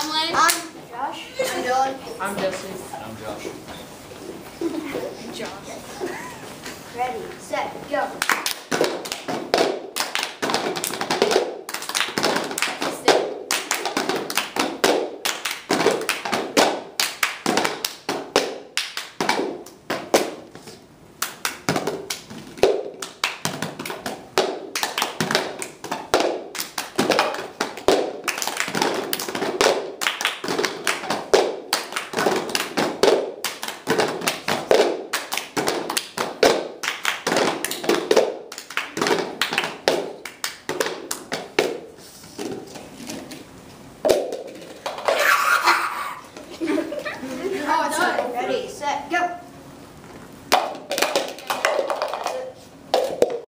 I'm Lane. I'm Josh. I'm Dylan. I'm Jesse. And I'm Josh. Josh. Ready, set, go.